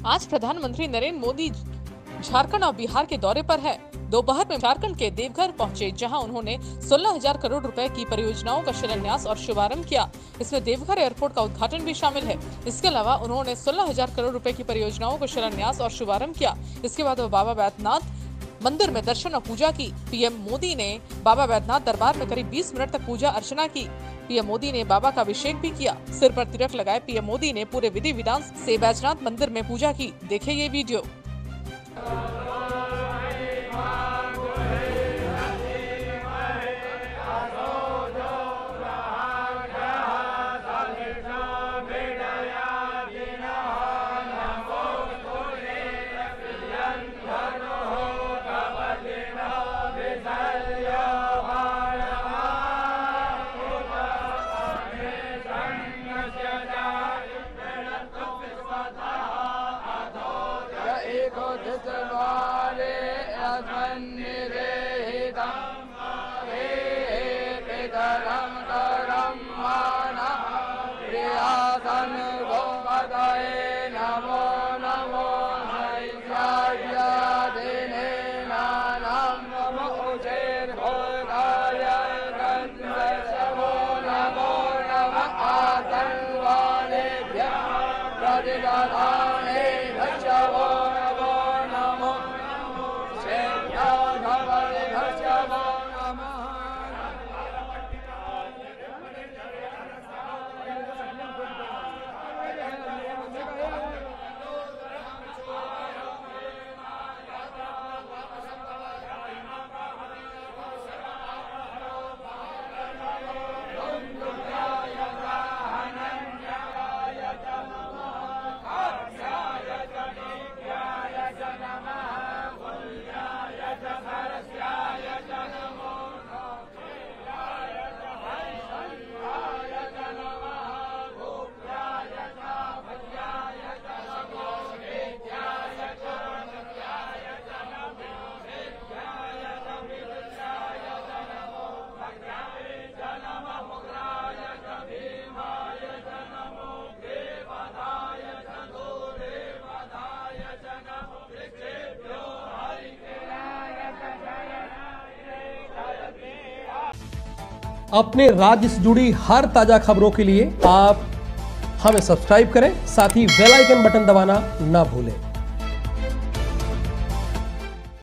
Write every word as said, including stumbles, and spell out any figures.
आज प्रधानमंत्री नरेंद्र मोदी झारखंड और बिहार के दौरे पर है। दोपहर में झारखंड के देवघर पहुंचे, जहां उन्होंने सोलह हजार करोड़ रुपए की परियोजनाओं का शिलान्यास और शुभारंभ किया। इसमें देवघर एयरपोर्ट का उद्घाटन भी शामिल है। इसके अलावा उन्होंने सोलह हजार करोड़ रुपए की परियोजनाओं का शिलान्यास और शुभारंभ किया। इसके बाद वो बाबा बैद्यनाथ मंदिर में दर्शन और पूजा की। पीएम मोदी ने बाबा बैद्यनाथ दरबार में करीब बीस मिनट तक पूजा अर्चना की। पीएम मोदी ने बाबा का अभिषेक भी किया। सिर पर तिलक लगाए पीएम मोदी ने पूरे विधि विधान से बैजनाथ मंदिर में पूजा की। देखे ये वीडियो। अपने राज्य से जुड़ी हर ताजा खबरों के लिए आप हमें सब्सक्राइब करें, साथ ही बेल आइकन बटन दबाना ना भूलें।